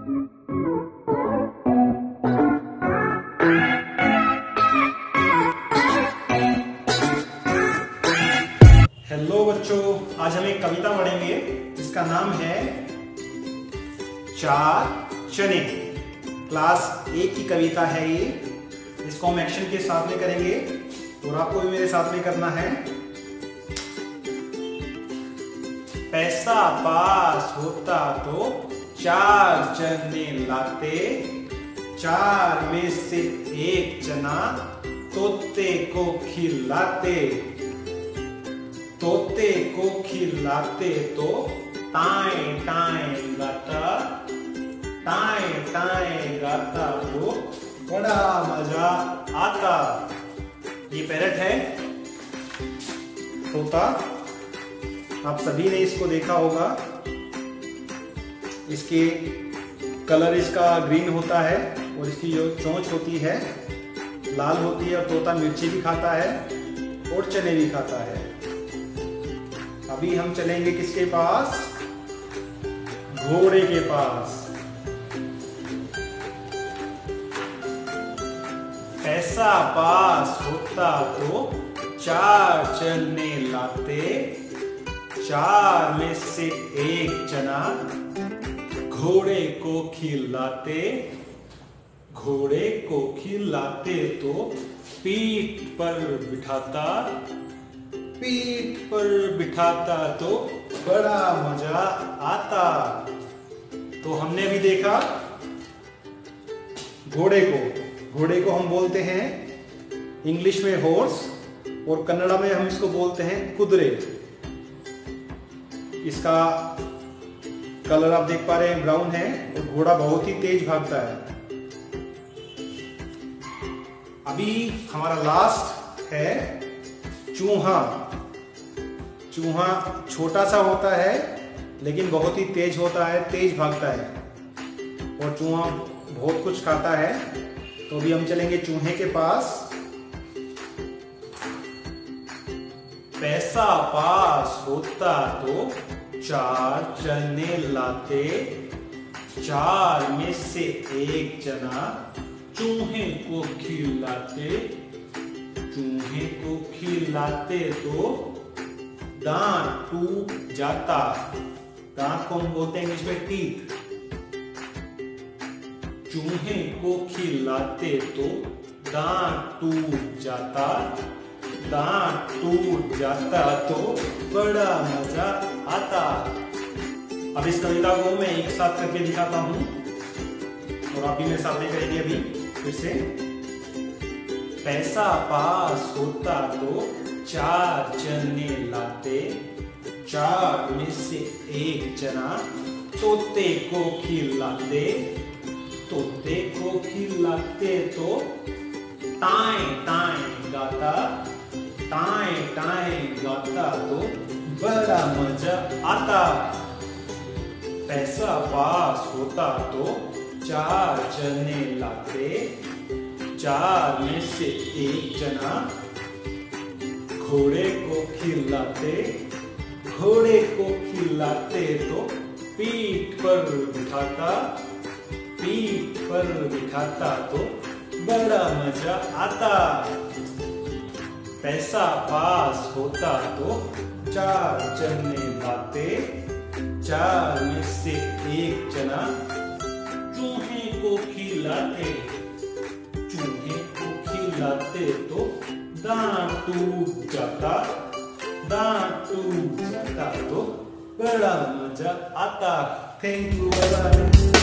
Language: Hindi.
हेलो बच्चों, आज हम एक कविता पढ़ेंगे जिसका नाम है चार चने। क्लास 1 की कविता है ये। इसको हम एक्शन के साथ में करेंगे और आपको भी मेरे साथ में करना है। पैसा पास होता तो चार चने लाते, चार में से एक चना तोते को खिलाते, तोते को खिलाते तो टाए टाए गाता, टाए टाए गाता तो बड़ा मजा आता। ये पैरट है, तोता। आप सभी ने इसको देखा होगा। इसके कलर इसका ग्रीन होता है और इसकी जो चोंच होती है लाल होती है, और तोता मिर्ची भी खाता है और चने भी खाता है। अभी हम चलेंगे किसके पास? घोड़े के पास। पैसा पास होता तो चार चने लाते, चार में से एक चना घोड़े को खिलाते, घोड़े को खिलाते तो पीठ पर बिठाता, पीठ पर बिठाता तो बड़ा मजा आता। तो हमने भी देखा घोड़े को। घोड़े को हम बोलते हैं इंग्लिश में हॉर्स और कन्नड़ा में हम इसको बोलते हैं कुदरे। इसका कलर आप देख पा रहे हैं, ब्राउन है और घोड़ा बहुत ही तेज भागता है। अभी हमारा लास्ट है चूहा। चूहा छोटा सा होता है लेकिन बहुत ही तेज होता है, तेज भागता है और चूहा बहुत कुछ खाता है। तो अभी हम चलेंगे चूहे के पास। पैसा पास होता तो चार चने लाते, चार में से एक चना चूहे को खिलाते, चूहे को खिलाते तो दांत टूट जाता। दांत को हम बोलते हैं इंग्लिश में टीथ। चूहे को खिलाते तो दांत टूट जाता, दांत टूट जाता तो बड़ा मजा आता। अब इस कविता को मैं एक साथ करके दिखाता हूं और आप भी मेरे साथ में करेंगे। अभी फिर से। पैसा पास होता तो चार चने लाते, चार में से एक चना तोते को खिलाते, तोते को खिलाते तो टाए टाए गाता, टाए टाए गाता तो बड़ा मजा आता। पैसा पास होता तो चार चने लाते, चार में से एक चना घोड़े को खिलाते, घोड़े को खिलाते तो पीठ पर बिठाता, पीठ पर बिठाता तो बड़ा मजा आता। पैसा पास होता तो चार चने लाते, चार में से एक चना चूहे को खिलाते, चूहे को खिलाते तो दांत टूट जाता, दांत टूट जाता तो बड़ा मजा आता। Thank you.